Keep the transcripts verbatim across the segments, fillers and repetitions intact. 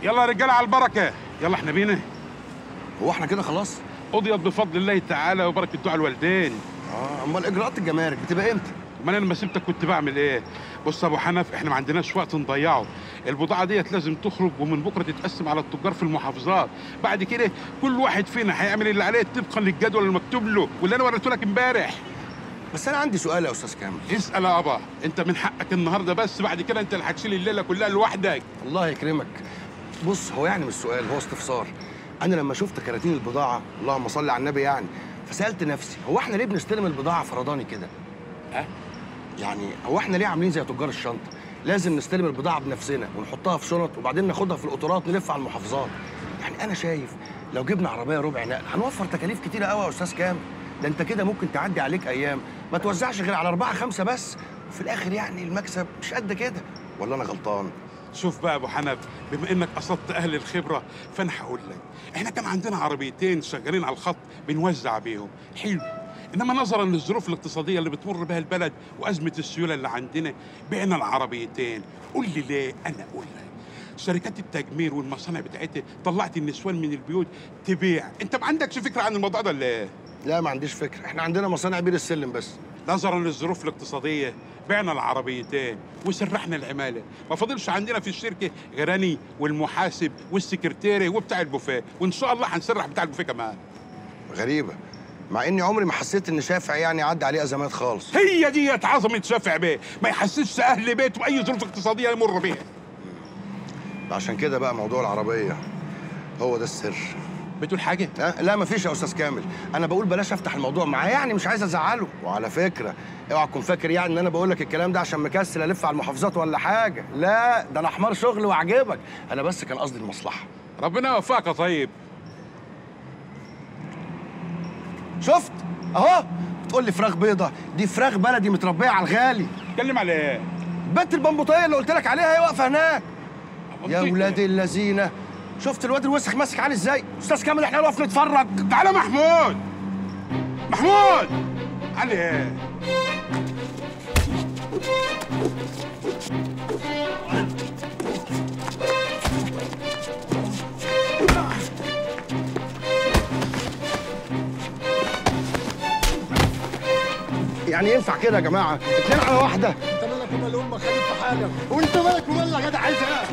يلا يا رجاله على البركه، يلا احنا بينا. هو احنا كده خلاص؟ قضيت بفضل الله تعالى وبركه دعاء الوالدين. اه، امال اجراءات الجمارك بتبقى امتى؟ امال انا لما سبتك كنت بعمل ايه؟ بص يا ابو حنف، احنا ما عندناش وقت نضيعه. البضاعه ديت لازم تخرج ومن بكره تتقسم على التجار في المحافظات. بعد كده كل واحد فينا هيعمل اللي عليه طبقا للجدول المكتوب له واللي انا وريته لك امبارح. بس انا عندي سؤال يا استاذ كامل. اسال يا ابا، انت من حقك النهارده، بس بعد كده انت اللي هتشيل الليله كلها لوحدك. الله يكرمك. بص، هو يعني مش سؤال، هو استفسار. انا لما شفت كراتين البضاعه، اللهم صل على النبي، يعني فسالت نفسي هو احنا ليه بنستلم البضاعه فرداني كده؟ ها؟ يعني هو احنا ليه عاملين زي تجار الشنطه؟ لازم نستلم البضاعه بنفسنا ونحطها في شنط وبعدين ناخدها في القطارات نلف على المحافظات. يعني انا شايف لو جبنا عربيه ربع نقل هنوفر تكاليف كتيره قوي يا استاذ كامل. ده انت كده ممكن تعدي عليك ايام ما توزعش غير على اربعه خمسه بس، وفي الاخر يعني المكسب مش قد كده. ولا انا غلطان؟ شوف بقى يا ابو حنف، بما انك قصدت اهل الخبره فانا هقول لك، احنا كان عندنا عربيتين شغالين على الخط بنوزع بيهم، حلو. انما نظرا للظروف الاقتصاديه اللي بتمر بها البلد وازمه السيوله اللي عندنا بعنا العربيتين. قول لي ليه؟ انا اقول لك، شركات التجمير والمصانع بتاعتها طلعت النسوان من البيوت تبيع. انت ما عندكش فكره عن الموضوع ده ولا ايه؟ لا، ما عنديش فكره. احنا عندنا مصانع بير السلم بس. نظرا للظروف الاقتصاديه بعنا العربيتين وسرحنا العماله. ما فاضلش عندنا في الشركه غير اني والمحاسب والسكرتيري وبتاع البوفيه، وان شاء الله هنسرح بتاع البوفيه كمان. غريبه، مع اني عمري ما حسيت ان شافع يعني عدى عليه ازمات خالص. هي ديت عظمه شافع بيه، ما يحسسش اهل بيته باي ظروف اقتصاديه يمر بيها. عشان كده بقى موضوع العربيه هو ده السر. بتقول حاجه؟ أه؟ لا مفيش يا استاذ كامل، انا بقول بلاش افتح الموضوع معاه، يعني مش عايز ازعله. وعلى فكره اوعى تكون فاكر يعني ان انا بقول لك الكلام ده عشان مكسل الف على المحافظات ولا حاجه، لا ده انا حمار شغل واعجبك، انا بس كان قصدي المصلحه. ربنا يوفقك يا طيب. شفت اهو، بتقول لي فراخ بيضه، دي فراخ بلدي متربيه على الغالي. اتكلم على ايه؟ بنت البمبوطيه اللي قلت لك عليها هي واقفه هناك. يا ولاد اللذينه، شفت الواد الوسخ ماسك علي ازاي؟ استاذ كامل احنا نقف نتفرج. تعالى محمود، محمود علي ايه؟ يعني ينفع كده يا جماعه؟ اتنين على واحده. انت مالك ومال امك، خليك في حالك. وانت مالك ومال يا جدع، عايز ايه؟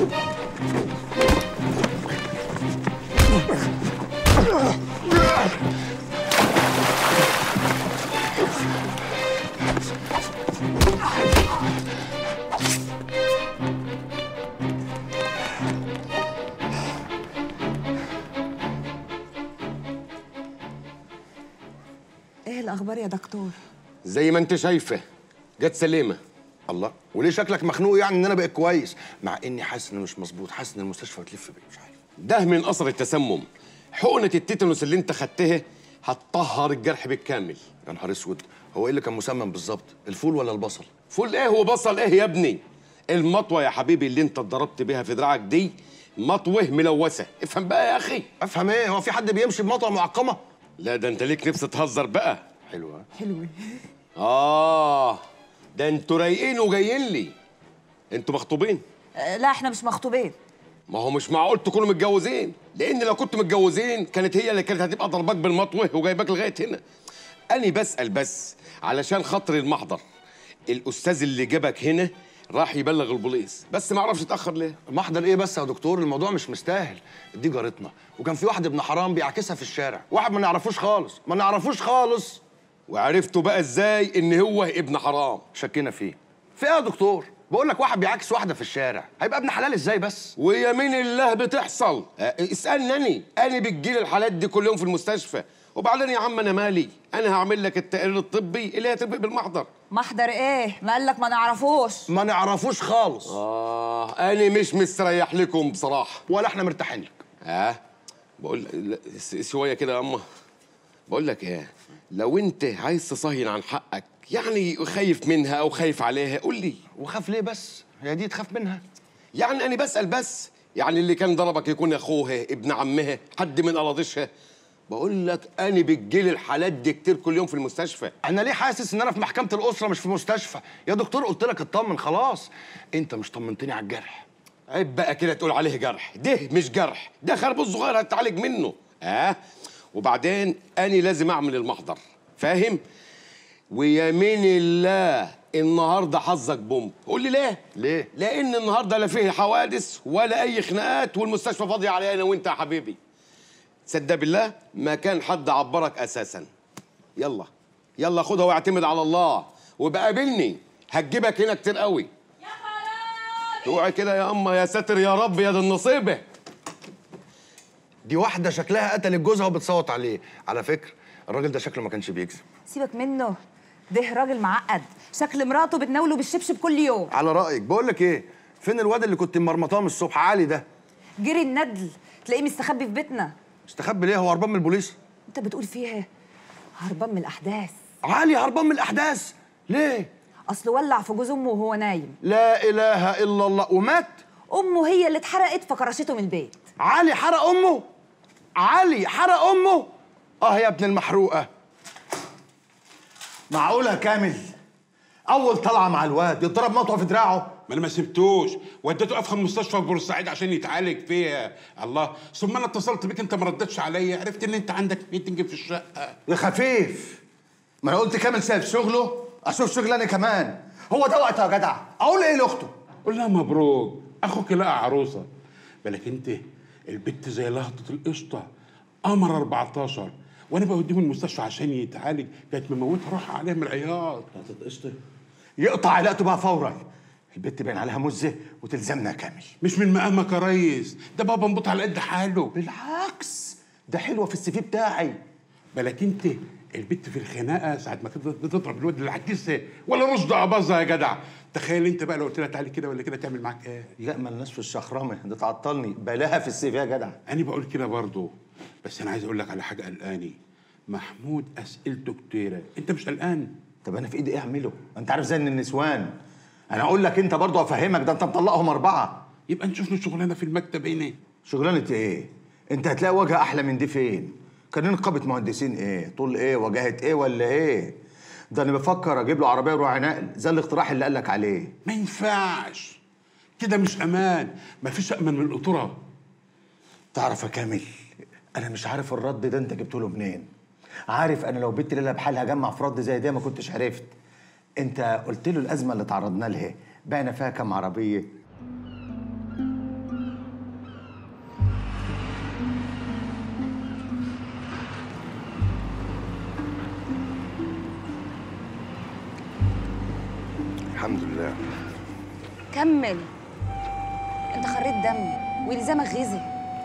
ايه الاخبار يا دكتور؟ زي ما انت شايفه جت سليمه. الله، وليه شكلك مخنوق يعني ان انا بقيت كويس؟ مع اني حاسس انه مش مظبوط، حاسس ان المستشفى بتلف بيا، مش عارف. ده من اثر التسمم. حقنه التيتانوس اللي انت خدتها هتطهر الجرح بالكامل. يا نهار اسود، هو ايه اللي كان مسمم بالظبط؟ الفول ولا البصل؟ فول ايه وبصل ايه يا ابني؟ المطوه يا حبيبي اللي انت اتضربت بيها في دراعك دي مطوه ملوثه، افهم بقى يا اخي. افهم ايه؟ هو في حد بيمشي بمطوه معقمه؟ لا ده انت ليك نفس تهزر بقى. حلوه حلوة. اه ده انتوا رايقين وجايين لي. انتوا مخطوبين؟ أه لا احنا مش مخطوبين. ما هو مش معقول تكونوا متجوزين، لان لو كنتوا متجوزين كانت هي اللي كانت هتبقى ضرباك بالمطوه وجايباك لغايه هنا. انا بسال بس علشان خاطر المحضر. الاستاذ اللي جابك هنا راح يبلغ البوليس، بس ما اعرفش اتاخر ليه. محضر ايه بس يا دكتور؟ الموضوع مش مستاهل. دي جارتنا، وكان في واحد ابن حرام بيعكسها في الشارع، واحد ما نعرفوش خالص، ما نعرفوش خالص. وعرفتوا بقى ازاي ان هو ابن حرام؟ شكينا فيه. في ايه يا دكتور؟ بقول لك واحد بيعكس واحده في الشارع، هيبقى ابن حلال ازاي بس؟ ويمين الله بتحصل. أه، اسالني انا انا بتجيلي الحالات دي كل يوم في المستشفى. وبعدين يا عم انا مالي، انا هعمل لك التقرير الطبي اللي هتبقى بالمحضر. محضر ايه؟ ما قال لك ما نعرفوش. ما نعرفوش خالص. اه انا مش مستريح لكم بصراحه. ولا احنا مرتاحين لك. اه بقول لا، شويه كده يا اما. بقول لك ايه، لو انت عايز تصهين عن حقك، يعني خايف منها او خايف عليها، قول لي. وخاف ليه بس؟ هي دي تخاف منها؟ يعني انا بسال بس، يعني اللي كان ضربك يكون اخوها، ابن عمها، حد من قراضيشها. بقول لك انا بتجيلي الحالات دي كتير كل يوم في المستشفى. انا ليه حاسس ان انا في محكمه الاسره مش في مستشفى؟ يا دكتور قلت لك اطمن خلاص. انت مش طمنتني على الجرح. عيب بقى كده تقول عليه جرح، ده مش جرح، ده خربوش صغير هتتعالج منه. اه وبعدين أنا لازم أعمل المحضر، فاهم؟ ويمين الله النهارده حظك بوم. قول لي ليه؟ ليه؟ لأن النهارده لا فيه حوادث ولا أي خناقات والمستشفى فاضية عليا أنا وأنت يا حبيبي. تصدق بالله ما كان حد عبرك أساسا. يلا يلا خدها واعتمد على الله وبقى قابلني، هتجيبك هنا كتير قوي. يا خرابي اوعي كده يا اما، يا ساتر يا رب يا دي النصيبه. دي واحده شكلها قتلت جوزها وبتصوت عليه. على فكره الراجل ده شكله ما كانش بيكذب. سيبك منه، ده راجل معقد، شكل مراته بتناوله بالشبشب كل يوم. على رايك. بقول لك ايه، فين الواد اللي كنت مرمطاه من الصبح؟ علي ده جري الندل، تلاقيه مستخبي في بيتنا. استخبي ليه؟ هو هربان من البوليس؟ انت بتقول فيها هربان من الاحداث. علي هربان من الاحداث ليه؟ اصل ولع في جوز امه وهو نايم. لا اله الا الله. ومات؟ امه هي اللي اتحرقت فكرشته من البيت. علي حرق امه؟ علي حرق امه؟ اه يا ابن المحروقه. معقولة كامل أول طلعة مع الواد يضرب مطوة في دراعه؟ ما انا ما سبتوش، وديته افخم مستشفى في بورسعيد عشان يتعالج فيها. الله، ثم انا اتصلت بيك انت ما ردتش عليا، عرفت ان انت عندك ميتنج في الشقه. يا خفيف، ما أنا قلت كامل سايب شغله أشوف شغل أنا كمان. هو ده وقته يا جدع، أقول إيه لأخته؟ قول لها مبروك، اخوك لقى عروسه. بالك انت البت زي لهطه القشطه، قمر أربعتاشر، وانا بوديه من المستشفى عشان يتعالج، كانت مموتها روحها عليها من العياط. لقطة قشطة يقطع علاقته بقى فورا. البت باين عليها مزة وتلزمنا يا كامل. مش من مقامك يا ريس، ده بابا مبط على قد حاله. بالعكس ده حلوة في السي في بتاعي. بالك انت البت في الخناقه ساعه ما كانت بتضرب الواد اللي عكسها ولا رشد اباظه يا جدع. تخيل انت بقى لو قلت لها تعالي كده ولا كده تعمل معاك ايه؟ لا مالناش في الشخرمة، ده تعطلني، بلاها في السي في يا جدع. انا بقول كده برضه، بس انا عايز اقول لك على حاجه قلقاني. محمود اسئلته كتيره، انت مش قلقان؟ طب انا في ايدي ايه اعمله؟ انت عارف زي النسوان. انا اقول لك انت برضه افهمك، ده انت مطلقهم اربعه. يبقى نشوف له شغلانه في المكتب هنا. شغلانه ايه؟ انت هتلاقي وجهه احلى من دي فين؟ كان نقابه مهندسين ايه؟ طول ايه؟ وجهه ايه ولا ايه؟ ده انا بفكر اجيب له عربيه روعي نقل زي الاقتراح اللي قال لك عليه. ما ينفعش كده، مش امان، ما فيش امن من القطوره. تعرف يا كامل، انا مش عارف الرد ده انت جبته له منين. عارف انا لو بنت ليلى بحالها جمع في رد زي ده ما كنتش عرفت. انت قلت له الازمه اللي تعرضنا لها بعنا فيها كام عربيه؟ الحمد لله. كمل، انت خريت دم والزامك غذي.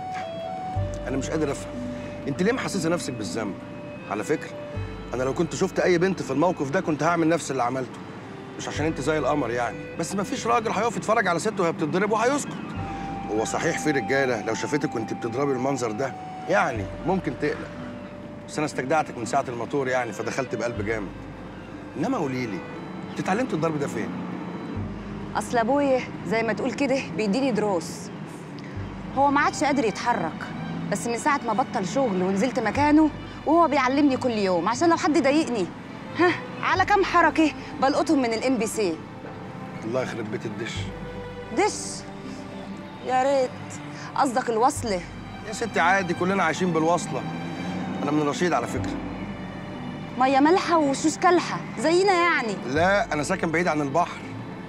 انا مش قادر افهم انت ليه محسسه نفسك بالذنب. على فكره انا لو كنت شفت اي بنت في الموقف ده كنت هعمل نفس اللي عملته، مش عشان انت زي القمر يعني، بس مفيش راجل هيقف يتفرج على ست وهي بتتضرب وهيسكت. هو صحيح في رجاله لو شافتك وانت بتضربي المنظر ده يعني ممكن تقلق، بس انا استجدعتك من ساعه الموتور يعني فدخلت بقلب جامد. انما قولي لي انت اتعلمت الضرب ده فين؟ اصل ابويا زي ما تقول كده بيديني دروس. هو ما عادش قادر يتحرك، بس من ساعه ما بطل شغل ونزلت مكانه وهو بيعلمني كل يوم عشان لو حد ضايقني ها على كام حركه بلقطهم من الام بي سي. الله يخرب بيت الدش. دش؟ يا ريت قصدك الوصله. يا ستي عادي، كلنا عايشين بالوصله. انا من رشيد على فكره. ميه مالحه وشوش كالحه زينا يعني. لا انا ساكن بعيد عن البحر.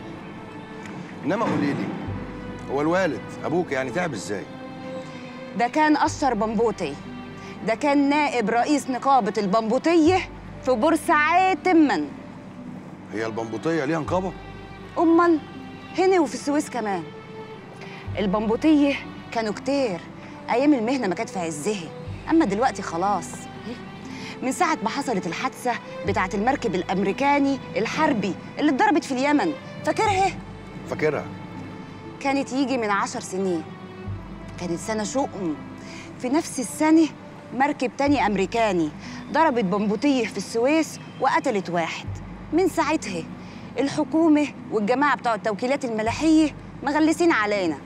انما قولي لي، هو الوالد ابوك يعني تعب ازاي؟ ده كان اشطر بمبوطي، ده كان نائب رئيس نقابه البمبوطيه في بورسعيد تما. هي البمبوطيه ليها نقابه؟ امال هنا وفي السويس كمان. البمبوطيه كانوا كتير ايام المهنه ما كانت في عزها، اما دلوقتي خلاص. من ساعه ما حصلت الحادثه بتاعه المركب الامريكاني الحربي اللي اتضربت في اليمن، فاكرها؟ فاكرها. كانت يجي من عشر سنين، كانت سنه شؤم. في نفس السنه مركب تاني امريكاني ضربت بمبوطيه في السويس وقتلت واحد. من ساعتها الحكومه والجماعه بتوع التوكيلات الملاحيه مغلسين علينا.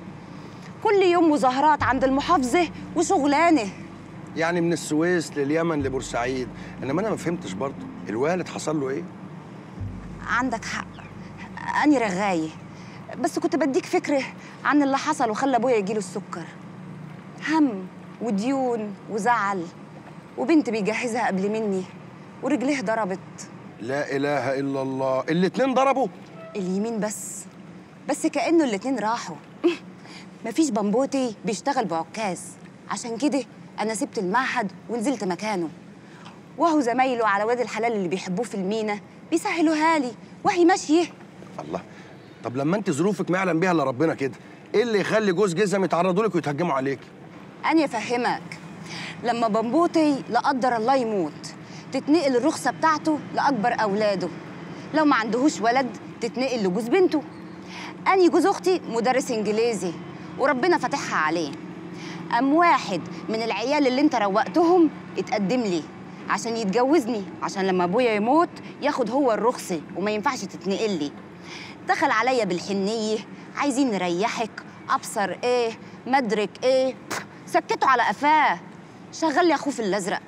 كل يوم مظاهرات عند المحافظه وشغلانه. يعني من السويس لليمن لبورسعيد. انما انا ما فهمتش برضه، الوالد حصل له ايه؟ عندك حق، اني رغايه. بس كنت بديك فكره عن اللي حصل وخلى ابويا يجيله السكر. هم وديون وزعل، وبنت بيجهزها قبل مني ورجليه ضربت. لا اله الا الله، الاتنين ضربوا؟ اليمين بس، بس كأنه الاتنين راحوا. مفيش بمبوتي بيشتغل بعكاز، عشان كده أنا سبت المعهد ونزلت مكانه، وهو زمايله على واد الحلال اللي بيحبوه في المينا بيسهلوها لي وهي ماشية. الله، طب لما انت ظروفك ما يعلم بيها الا ربنا كده، ايه اللي يخلي جوز جزم يتعرضوا لك ويتهجموا عليكي؟ أنا أفهمك، لما بمبوتي لا قدر الله يموت تتنقل الرخصة بتاعته لأكبر أولاده، لو ما عندهوش ولد تتنقل لجوز بنته. أني جوز أختي مدرس إنجليزي وربنا فاتحها عليه، أم واحد من العيال اللي أنت روقتهم اتقدم لي عشان يتجوزني، عشان لما أبويا يموت ياخد هو الرخصة وما ينفعش تتنقل لي. دخل عليا بالحنية، عايزين نريحك، أبصر إيه مدرك إيه، سكته على قفاه، شغل لي أخوه في الأزرق.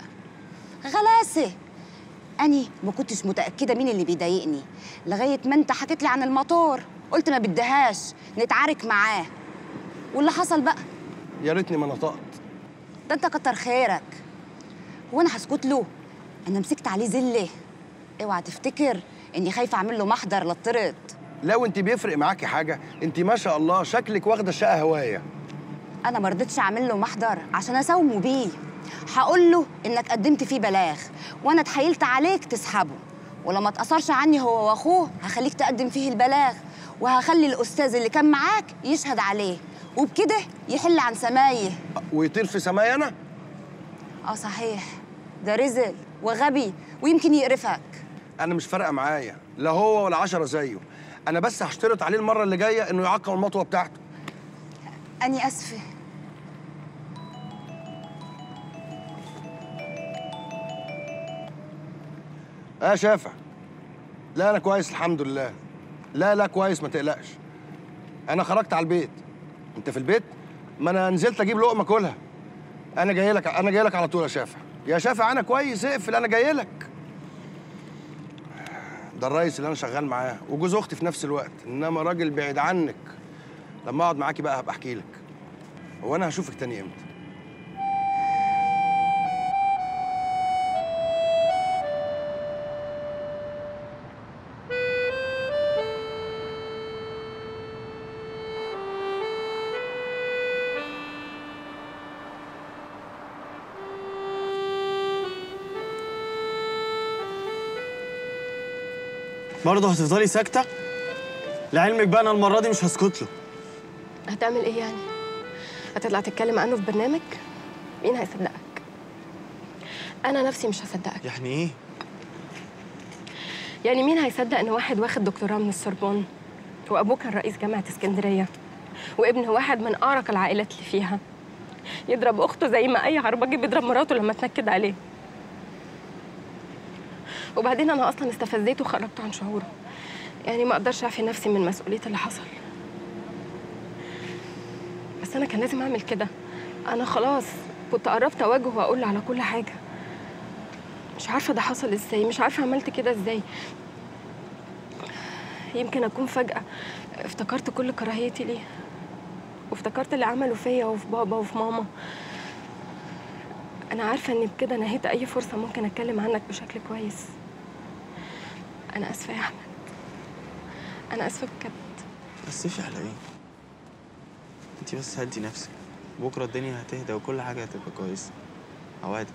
غلاسة. أني ما كنتش متأكدة مين اللي بيضايقني لغاية ما أنت حكيت لي عن الموتور، قلت ما بدهاش نتعارك معاه، واللي حصل بقى يا ريتني ما نطقت. ده أنت كتر خيرك. هو أنا هسكت له؟ أنا مسكت عليه زلة. اوعى تفتكر إني خايفة أعمل له محضر للطرد. لو أنت بيفرق معاكي حاجة، أنت ما شاء الله شكلك واخدة الشقة هواية. أنا ما رضيتش أعمل له محضر عشان أساومه بيه، هقول له إنك قدمت فيه بلاغ وأنا اتحايلت عليك تسحبه، ولما اتأثرش عني هو وأخوه هخليك تقدم فيه البلاغ، وهخلي الأستاذ اللي كان معاك يشهد عليه، وبكده يحل عن سمايه. ويطير في سماي أنا؟ آه صحيح، ده رزل وغبي ويمكن يقرفك. أنا مش فارقة معايا لا هو ولا عشرة زيه، أنا بس هشترط عليه المرة اللي جاية إنه يعقم المطوة بتاعته. أني أسفة. اه يا شافع. لا انا كويس الحمد لله. لا لا كويس ما تقلقش. انا خرجت على البيت. انت في البيت؟ ما انا نزلت اجيب لقمه كلها. انا جاي لك انا جاي لك على طول يا شافع. يا شافع انا كويس، اقفل انا جاي لك. ده الريس اللي انا شغال معاه وجوز اختي في نفس الوقت، انما راجل بعيد عنك. لما اقعد معاكي بقى هبقى احكي لك. هو انا هشوفك تاني امتى؟ برضه هتفضلي ساكتة؟ لعلمك بقى أنا المرة دي مش هسكت له. هتعمل إيه يعني؟ هتطلع تتكلم عنه في برنامج؟ مين هيصدقك؟ أنا نفسي مش هصدقك. يعني إيه؟ يعني مين هيصدق إن واحد واخد دكتوراه من السوربون، وأبوه كان رئيس جامعة اسكندرية، وابن واحد من أعرق العائلات اللي فيها، يضرب أخته زي ما أي عرباجي بيضرب مراته لما تنكد عليه؟ وبعدين أنا أصلاً استفزيته وخرجته عن شعوره، يعني ما أقدرش أعفي نفسي من مسؤولية اللي حصل. بس أنا كان لازم أعمل كده. أنا خلاص كنت قربت أواجهه وأقول له على كل حاجة. مش عارفة ده حصل إزاي، مش عارفة عملت كده إزاي. يمكن أكون فجأة افتكرت كل كراهيتي ليه، وافتكرت اللي عمله فيا وفي بابا وفي ماما. أنا عارفة إني بكده نهيت أي فرصة ممكن أتكلم عنك بشكل كويس. أنا آسفة يا أحمد، أنا آسفة بجد. تأسفي على إيه؟ أنتِ بس هدي نفسك، بكرة الدنيا هتهدى وكل حاجة هتبقى كويسة. أوعدك.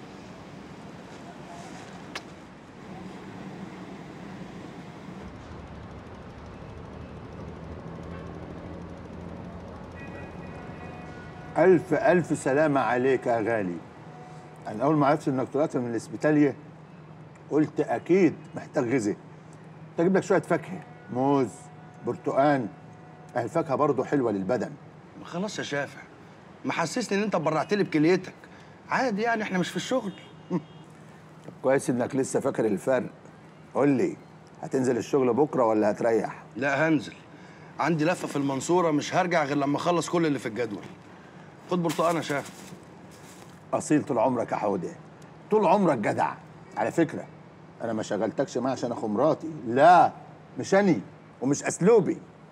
ألف ألف سلامة عليك يا غالي. أنا أول ما عرفت إنك طلعت من الإسبيتالية قلت أكيد محتاج غذاء. تجيب لك شوية فاكهة، موز، برتقان. الفاكهة برضه حلوة للبدن. خلاص يا شافع، محسسني إن أنت برعت لي بكليتك. عادي يعني، إحنا مش في الشغل. طب كويس إنك لسه فاكر الفرق. قول لي، هتنزل الشغل بكرة ولا هتريح؟ لا هنزل. عندي لفة في المنصورة، مش هرجع غير لما أخلص كل اللي في الجدول. خد برتقان يا شافع. أصيل طول عمرك يا حودة، طول عمرك جدع. على فكرة أنا ما شغلتكش معايا عشان أخو مراتي، لا مش أني ومش أسلوبي.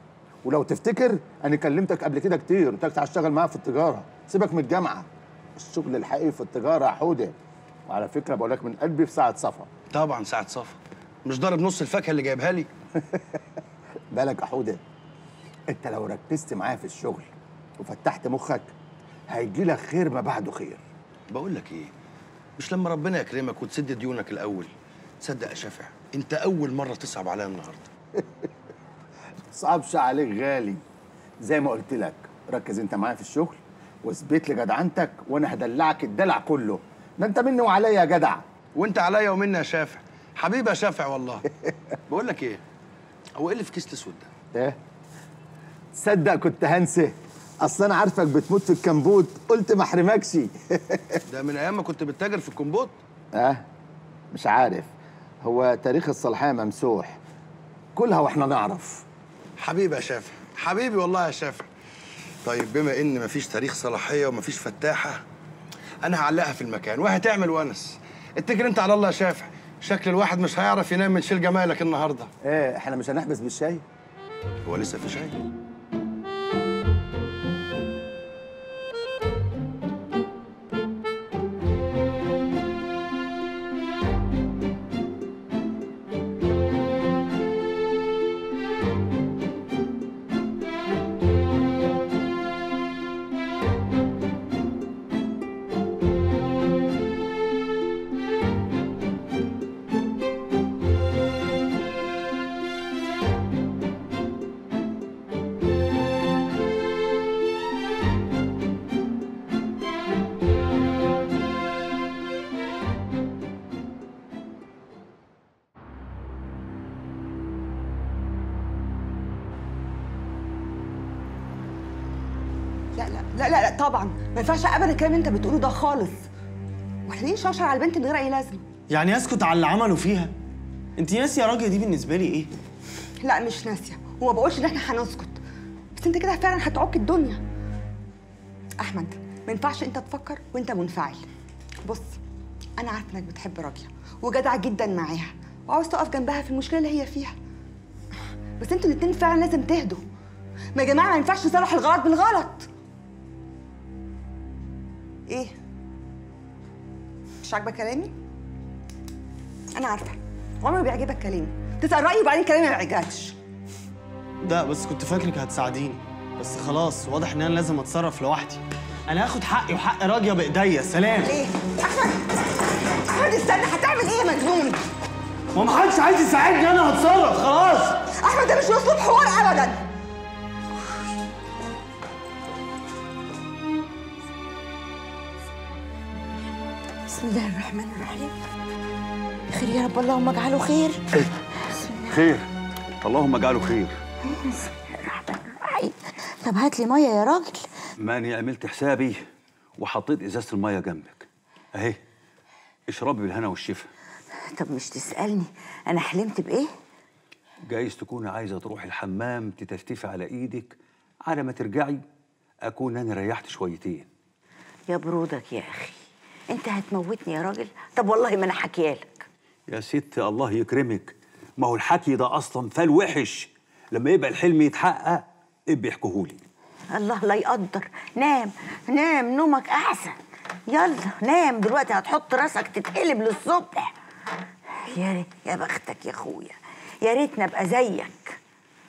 ولو تفتكر انا كلمتك قبل كده كتير، قلت لك تعال اشتغل معايا في التجاره، سيبك من الجامعه. الشغل الحقيقي في التجاره يا حوده. وعلى فكره بقول لك من قلبي في ساعه صفا. طبعا ساعه صفا، مش ضارب نص الفاكهه اللي جايبها لي. بالك يا حوده، انت لو ركزت معايا في الشغل وفتحت مخك هيجي لك خير ما بعده خير. بقول لك ايه، مش لما ربنا يكرمك وتسد ديونك الاول؟ تصدق يا شافع انت اول مره تصعب عليا النهارده. صعبش عليك غالي، زي ما قلت لك ركز انت معايا في الشغل واثبت لي جدعنتك وانا هدلعك الدلع كله. ده انت مني وعليا يا جدع. وانت عليا ومني يا شافع، حبيبي يا شافع والله. بقول لك ايه، هو ايه اللي في كيس الاسود ده؟ ايه؟ تصدق كنت هنسى، اصل انا عارفك بتموت في الكمبوت، قلت ما احرمكش. ده من ايام ما كنت بتتاجر في الكمبوت؟ اه مش عارف، هو تاريخ الصلاحيه ممسوح، كلها واحنا نعرف. حبيبي يا شافع، حبيبي والله يا شافع. طيب بما ان مفيش تاريخ صلاحيه ومفيش فتاحه، انا هعلقها في المكان وهتعمل ونس. اتكل انت على الله يا شافع، شكل الواحد مش هيعرف ينام من شيل جمالك النهارده. ايه احنا مش هنحبس بالشاي؟ هو لسه في شاي؟ لا لا لا لا, لا طبعا ما ينفعش ابدا الكلام اللي انت بتقوله ده خالص. واحنا ليه نشوشر على البنت من غير اي لازمه؟ يعني اسكت على اللي عملوا فيها؟ انت ناسيه يا راجل دي بالنسبه لي ايه؟ لا مش ناسيه، وما بقولش ان احنا هنسكت، بس انت كده فعلا هتعك الدنيا. احمد ما ينفعش انت تفكر وانت منفعل. بص انا عارفه انك بتحب راجيه وجدع جدا معاها وعاوز تقف جنبها في المشكله اللي هي فيها، بس انتوا الاتنين فعلا لازم تهدوا. ما يا جماعه ما ينفعش نصلح الغلط بالغلط. ايه؟ مش عاجبك كلامي؟ انا عارفه عمري ما بيعجبك كلامي، تسال رايي وبعدين كلامي ما يعجبكش. ده بس كنت فاكرك هتساعديني، بس خلاص واضح ان انا لازم اتصرف لوحدي. انا هاخد حقي وحق راجيه بايديا. سلام. ايه؟ احمد احمد استنى، هتعمل ايه يا مجنون؟ ما محدش عايز يساعدني، انا هتصرف خلاص. احمد ده مش اسلوب حوار ابدا. بسم الله الرحمن الرحيم. خير يا رب اللهم اجعله خير. خير اللهم اجعله خير. بسم الله الرحمن الرحيم. طب هات لي ميه يا راجل. ماني عملت حسابي وحطيت ازازه الميه جنبك اهي، اشربي بالهنا والشفا. طب مش تسالني انا حلمت بايه؟ جايز تكوني عايزه تروحي الحمام تتفتفي على ايدك، على ما ترجعي اكون انا ريحت شويتين. يا برودك يا اخي، انت هتموتني يا راجل. طب والله ما انا حكيالك. يا ست الله يكرمك، ما هو الحكي ده اصلا فال وحش، لما يبقى الحلم يتحقق ابقي احكيهولي. الله لا يقدر. نام نام نومك احسن. يلا نام دلوقتي، هتحط راسك تتقلب للصبح. يا ريت يا بختك يا اخويا، يا ريتنا ابقى زيك.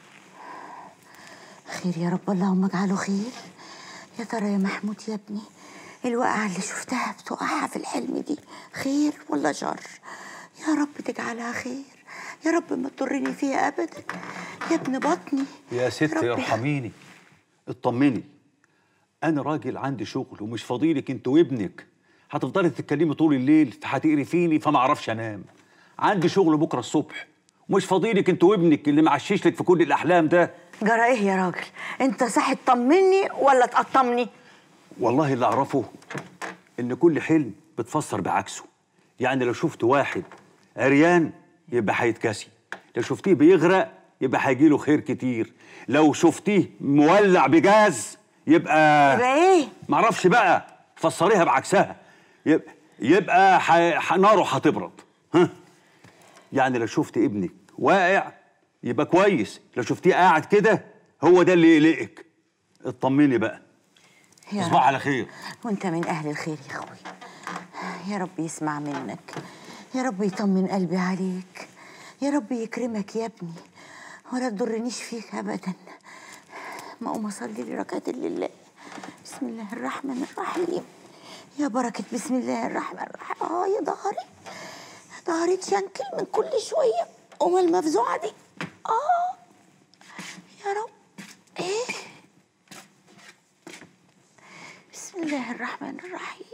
خير يا رب اللهم اجعله خير. يا ترى يا محمود يا ابني الوقعه اللي شفتها بتوقعها في الحلم دي خير ولا شر؟ يا رب تجعلها خير، يا رب ما تضرني فيها ابدا يا ابن بطني. يا ست ارحميني، اطمني، انا راجل عندي شغل ومش فاضيلك انت وابنك. هتفضلي تتكلمي طول الليل فهتقرفيني فما اعرفش انام. عندي شغل بكره الصبح ومش فاضيلك انت وابنك اللي معشش لك في كل الاحلام ده. جرى ايه يا راجل؟ انت صح تطمني ولا تقطمني؟ والله اللي اعرفه ان كل حلم بتفسر بعكسه. يعني لو شفت واحد عريان يبقى هيتكسي، لو شفتيه بيغرق يبقى هيجيله خير كتير، لو شفتيه مولع بجاز يبقى يبقى ايه؟ معرفش بقى، فسريها بعكسها. يبقى يبقى ح... ناره هتبرد. ها؟ يعني لو شفت ابنك واقع يبقى كويس، لو شفتيه قاعد كده هو ده اللي يقلقك. اطمني بقى. يا تصبح على خير. وانت من اهل الخير يا اخوي. يا رب يسمع منك، يا رب يطمن قلبي عليك، يا رب يكرمك يا ابني ولا تضرنيش فيك ابدا. ما اقوم اصلي لي ركعتين لله. بسم الله الرحمن الرحيم. يا بركه بسم الله الرحمن الرحيم. اه يا ظهري، ظهري اتشنكل من كل شويه. أم المفزوعه دي. اه يا رب. ايه بسم الله الرحمن الرحيم.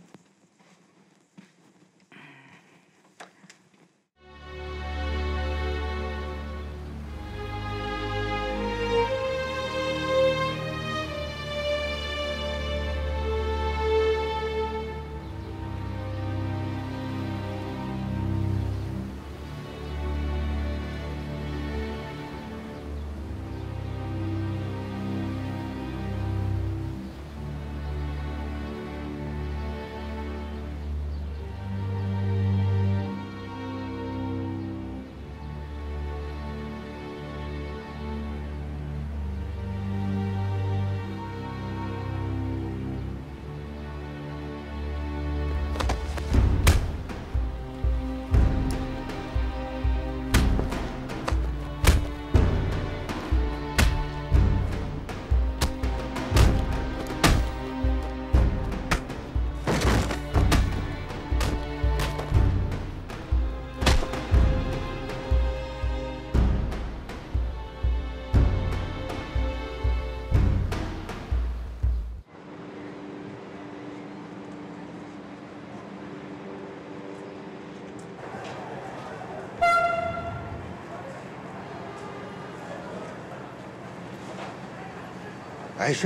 عيشه،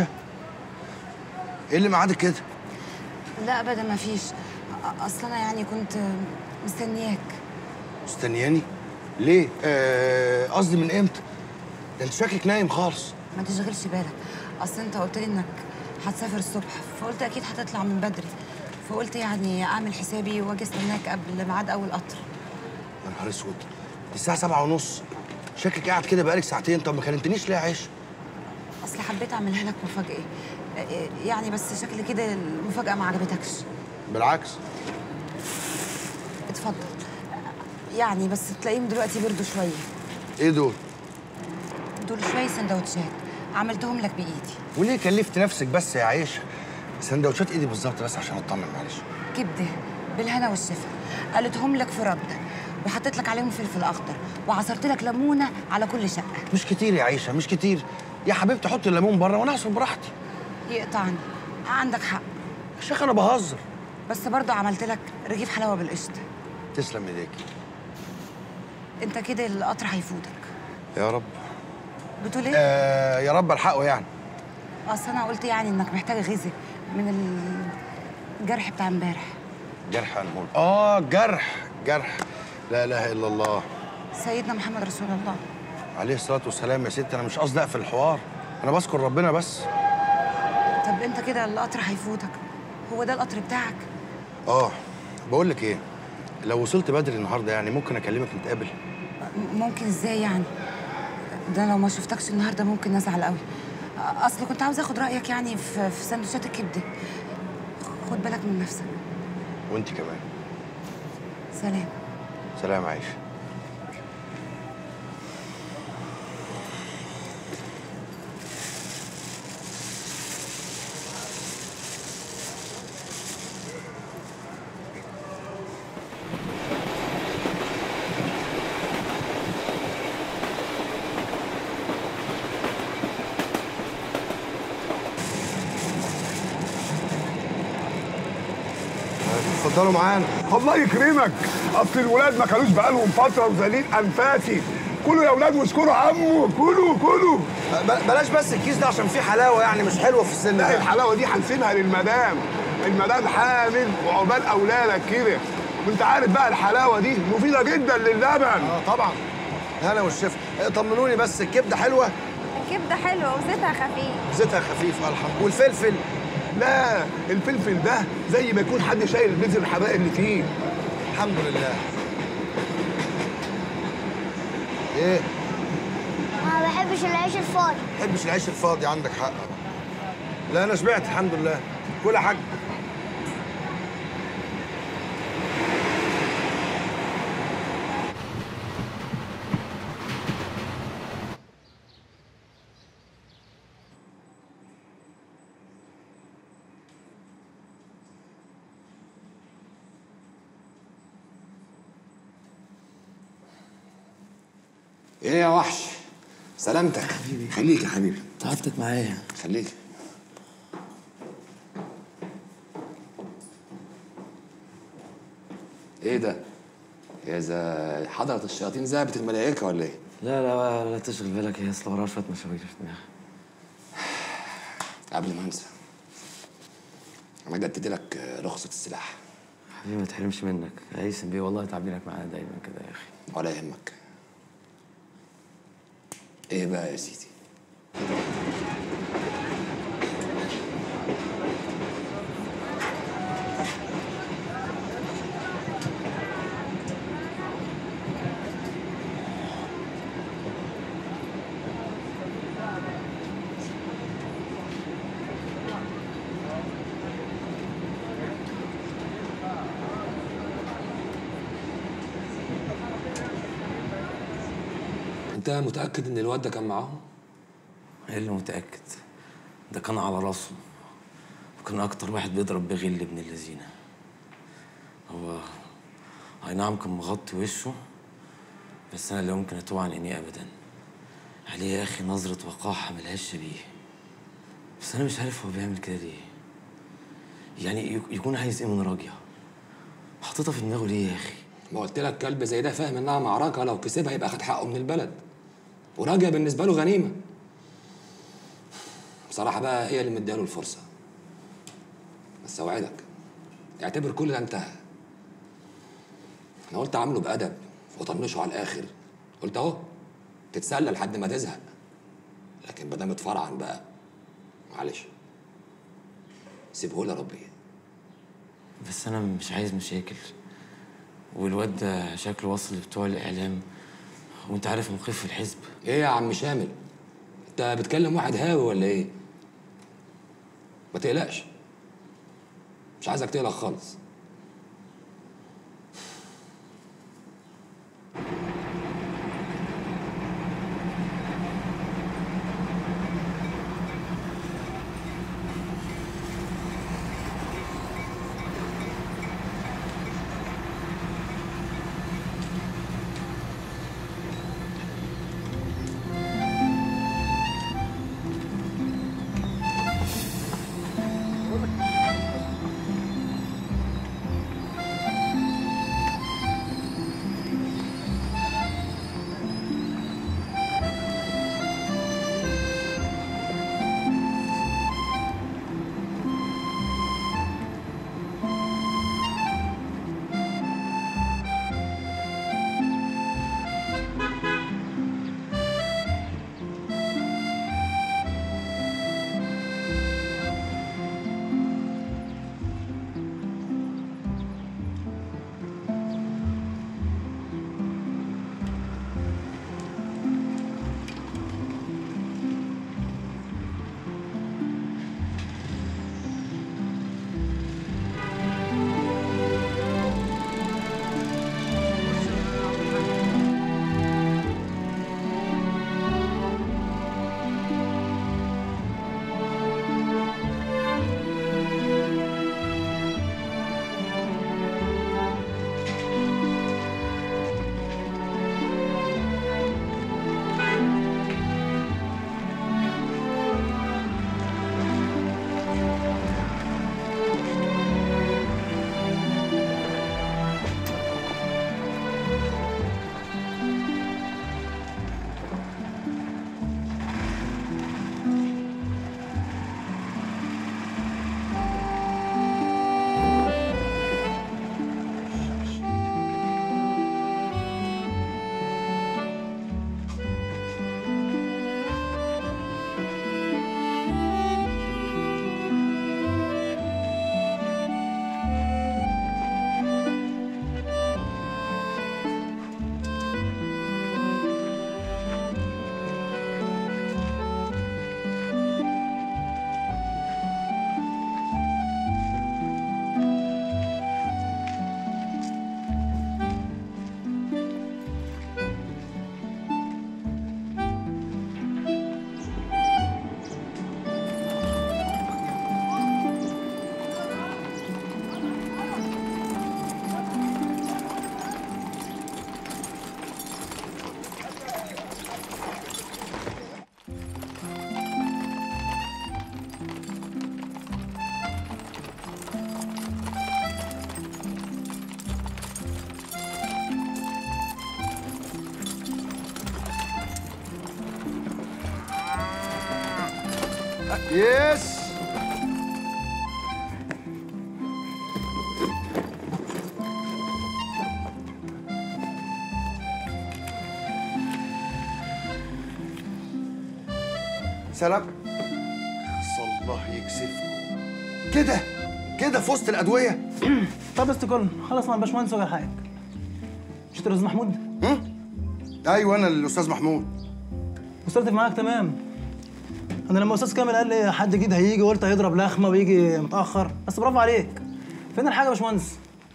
ايه اللي معادك كده؟ لا ابدا ما فيش. اصل انا يعني كنت مستنياك. مستنياني؟ ليه؟ آه، قصدي من امتى؟ ده انت شكلك نايم خالص. ما تشغلش بالك، اصل انت قلت لي انك هتسافر الصبح، فقلت اكيد هتطلع من بدري، فقلت يعني اعمل حسابي واجي استناك قبل ميعاد اول قطر. يا نهار اسود، دي الساعه سبعة ونص، شكلك قاعد كده بقالك ساعتين. طب ما كلمتنيش ليه يا عيشه؟ اصل حبيت اعملها لك مفاجاه يعني، بس شكل كده المفاجاه ما عجبتكش. بالعكس. اتفضل. يعني بس تلاقيهم دلوقتي بردوا شويه. ايه دول؟ دول شويه سندوتشات عملتهم لك بايدي. وليه كلفت نفسك بس يا عيشه؟ سندوتشات ايدي بالظبط بس عشان اطمن معلش. كبده بالهنا والشفا، قالتهم لك في رده، وحطيت لك عليهم فلفل اخضر، وعصرت لك ليمونه على كل شقه. مش كتير يا عيشه، مش كتير يا حبيبتي. حط الليمون بره وانا اعصر براحتي. يقطعني، عندك حق يا شيخ انا بهزر. بس برضه عملت لك رغيف حلاوه بالقشطه. تسلم ايديكي. انت كده القطر هيفوتك. يا رب. بتقول ايه؟ آه يا رب الحقه يعني. اصل انا قلت يعني انك محتاج غذاء من الجرح بتاع امبارح. جرح المول. اه جرح جرح. لا اله الا الله. سيدنا محمد رسول الله عليه الصلاه والسلام. يا ست انا مش قصدي اقفل الحوار، انا بذكر ربنا بس. طب انت كده القطر هيفوتك، هو ده القطر بتاعك؟ اه بقول لك ايه، لو وصلت بدري النهارده يعني ممكن اكلمك نتقابل. ممكن ازاي يعني؟ ده لو ما شفتكش النهارده ممكن ازعل قوي. اصل كنت عاوز اخد رايك يعني في في سندوتشات الكبده. خد بالك من نفسك. وانت كمان. سلام. سلام عايشه. اتفضلوا معانا. الله يكرمك، اصل الولاد ما كانوش بقالهم فتره وزالين انفاسي. كلوا يا ولاد واشكروا عمو، كلوا كلوا. بلاش بس الكيس ده عشان فيه حلاوه يعني مش حلوه في السن لا ده. الحلاوه دي هنسيبها للمدام، المدام حامل وعقبال اولادك كده، وانت عارف بقى الحلاوه دي مفيده جدا للبن. اه طبعا. هلا والشفا. طمنوني بس، الكبده حلوه؟ الكبده حلوه وزيتها خفيف. زيتها خفيف اه الحمد. والفلفل؟ لا الفلفل ده زي ما يكون حد شايل بذر الحراق اللي فيه. الحمد لله. ايه؟ انا بحبش العيش الفاضي. ما بحبش العيش الفاضي، عندك حق. لا انا شبعت الحمد لله. كل يا حاج. ايه يا وحش؟ سلامتك حبيبي. خليك يا حبيبي. تعبتك معايا. خليك. ايه ده؟ يا ذا حضرة الشياطين ذهبت الملائكة ولا ايه؟ لا لا لا تشغل بالك، هي اصل وراها شويه مشاوير. قبل ما انسى، انا جددت لك رخصة السلاح. حبيبي ما تحرمش منك يا هيثم بيه، والله تعبينك معانا دايما كده يا اخي. ولا يهمك. ايه بقى يا سيدي؟ انت متأكد ان الواد ده كان معاهم؟ ايه اللي متأكد؟ ده كان على راسه، وكان أكتر واحد بيضرب بغل ابن اللذينة. هو أي نعم كان مغطي وشه، بس أنا لا يمكن أتوه عن عينيه أبدا. عليه يا أخي نظرة وقاحة ملهاش شبيه. بس أنا مش عارف هو بيعمل كده ليه. يعني يكون عايز إيه من راجية؟ حاططها في دماغه ليه يا أخي؟ ما قلت لك كلب زي ده فاهم انها معركة، لو كسبها يبقى خد حقه من البلد. وراجية بالنسبة له غنيمة. بصراحة بقى هي اللي مدياله الفرصة. بس أوعدك اعتبر كل ده انتهى. أنا قلت عامله بأدب وطنشه على الآخر. قلت أهو تتسلى لحد ما تزهق. لكن ما دام اتفرعن بقى معلش سيبهولي ربي. بس أنا مش عايز مشاكل، والواد ده شكله وصل لبتوع الإعلام، وأنت عارف موقف الحزب. إيه يا عم شامل؟ أنت بتكلم واحد هاوي ولا إيه؟ ما تقلقش، مش عايزك تقلق خالص. يس. سلام. الله يكسفكم كده كده في وسط الادويه. طب استكل خلاص مع الباشمهندس ولا حاجه. مش انت الاستاذ محمود؟ هم؟ ايوه انا الاستاذ محمود. وصلت معاك تمام. انا لما استاذ كامل قال لي حد جديد هيجي قلت هيضرب لخمه ويجي متاخر، بس برافو عليك. فين الحاجه يا باشمهندس؟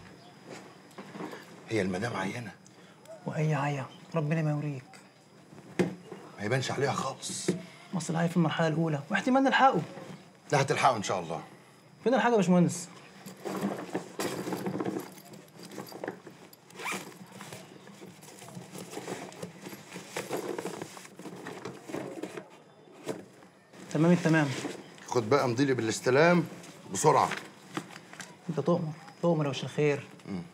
هي المدام عيانه. واي عيا ربنا ما يوريك. ما يبانش عليها خالص. مصر العيا في المرحله الاولى واحتمال نلحقه. لا هتلحقه ان شاء الله. فين الحاجه يا باشمهندس؟ تمام التمام. خد بقى مضيلي بالاستلام بسرعه. انت تؤمر تؤمر يا وش الخير. مم.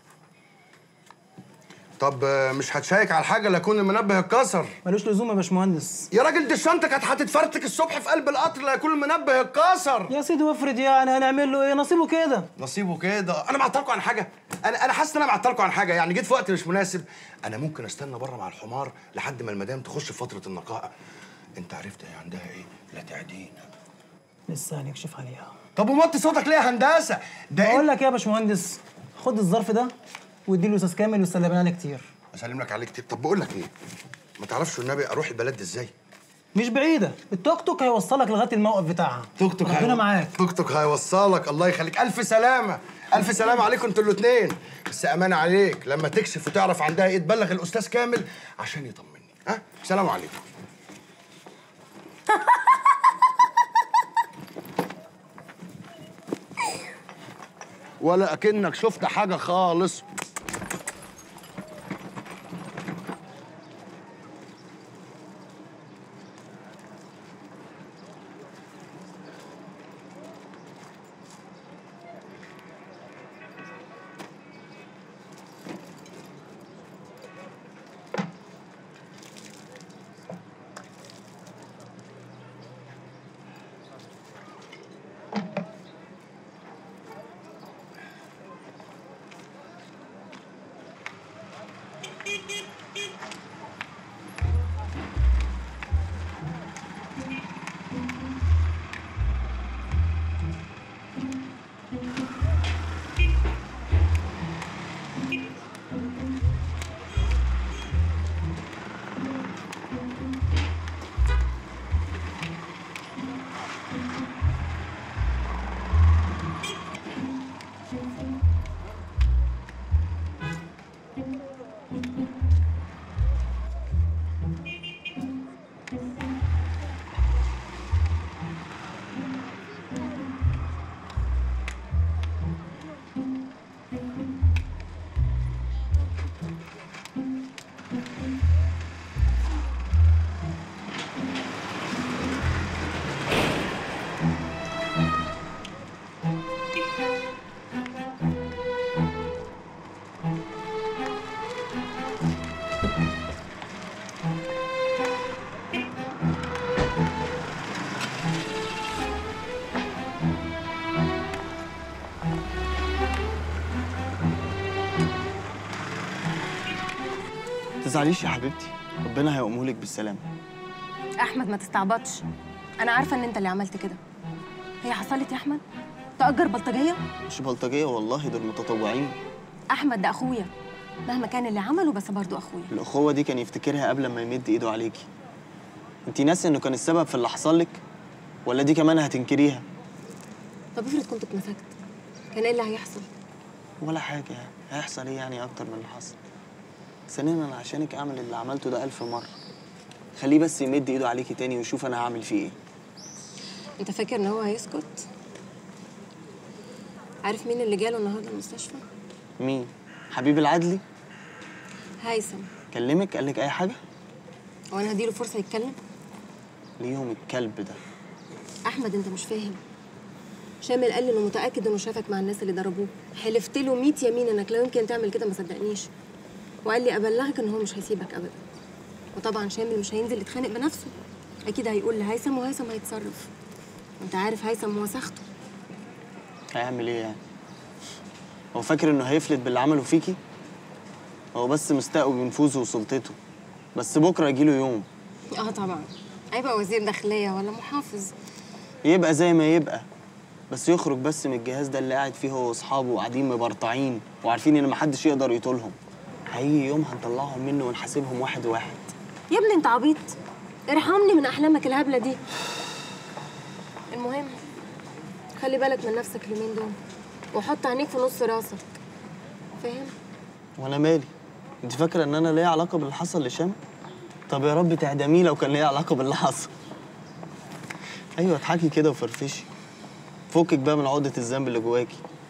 طب مش هتشيك على الحاجه لا يكون المنبه اتكسر؟ ملوش لزوم يا باشمهندس. يا راجل دي الشنطه كانت هتتفرتك الصبح في قلب القطر لا يكون المنبه اتكسر. يا سيدي وافرض يعني هنعمل له ايه؟ نصيبه كده. نصيبه كده. انا بعطلكوا عن حاجه؟ انا انا حاسس ان انا بعطلكوا عن حاجه، يعني جيت في وقت مش مناسب. انا ممكن استنى بره مع الحمار لحد ما المدام تخش في فتره النقاهه. انت عرفت هي عندها ايه؟ لا تعدينا. لسه هنكشف عليها. طب وموطي صوتك ليه يا هندسه؟ ده بقول لك ايه يا باشمهندس، خد الظرف ده واديله استاذ كامل ويسلم عليه كتير. اسلم لك عليه كتير. طب بقول لك ايه؟ ما تعرفش النبي اروح البلد دي ازاي؟ مش بعيده، التوك توك هيوصلك لغايه الموقف بتاعها. توك توك ربنا معاك. توك توك هيوصلك. الله يخليك. الف سلامه الف سلامه عليكم انتوا الاثنين. بس امانه عليك لما تكشف وتعرف عندها ايه تبلغ الاستاذ كامل عشان يطمني. ها؟ سلام عليكم. ولا اكنك شفت حاجه خالص. تزعليش يا حبيبتي، ربنا هيقومهولك بالسلامة. احمد ما تستعبطش، انا عارفه ان انت اللي عملت كده. هي حصلت يا احمد؟ تأجر بلطجيه؟ مش بلطجية والله، دول متطوعين. احمد ده اخويا مهما كان اللي عمله، بس برضه اخويا. الأخوة دي كان يفتكرها قبل ما يمد ايده عليكي. انتي ناسي انه كان السبب في اللي حصل لك؟ ولا دي كمان هتنكريها؟ طب افرض كنت اتمسكت، كان ايه اللي هيحصل؟ ولا حاجة، هيحصل ايه يعني أكتر من اللي حصل؟ ثانيا أنا عشانك أعمل اللي عملته ده ألف مرة. خليه بس يمد ايده عليكي تاني ويشوف أنا هعمل فيه ايه. انت فاكر ان هو هيسكت؟ عارف مين اللي جاله النهارده المستشفى؟ مين؟ حبيب العدلي؟ هيثم. كلمك قال لك أي حاجة؟ هو انا هديله فرصه يتكلم؟ ليهم الكلب ده. احمد انت مش فاهم. شامل قال لي انه متاكد انه شافك مع الناس اللي ضربوه، حلفت له مية يمين انك لو يمكن تعمل كده ما صدقنيش، وقال لي ابلغك ان هو مش هيسيبك ابدا. وطبعا شامل مش هينزل يتخانق بنفسه، اكيد هيقول لهيثم وهيثم هيتصرف. انت عارف هيثم وسخته. هيعمل ايه يعني؟ هو فاكر انه هيفلت باللي عمله فيكي؟ هو بس مستقوي بنفوذه وسلطته، بس بكره يجيله يوم. اه طبعا، هيبقى وزير داخليه ولا محافظ. يبقى زي ما يبقى، بس يخرج بس من الجهاز ده اللي قاعد فيه هو واصحابه وقاعدين مبرطعين وعارفين ان محدش يقدر يطولهم. هيجي يوم هنطلعهم منه ونحاسبهم واحد واحد. يا ابني انت عبيط، ارحمني من احلامك الهبله دي. المهم خلي بالك من نفسك اليومين دول وحط عينيك في نص راسك، فاهم؟ وانا مالي؟ انت فاكره ان انا ليا علاقه باللي حصل لشام؟ طب يا رب تعدميه لو كان ليا علاقه باللي حصل. ايوه اضحكي كده وفرفشي، فكك بقى من عقده الذنب اللي جواكي.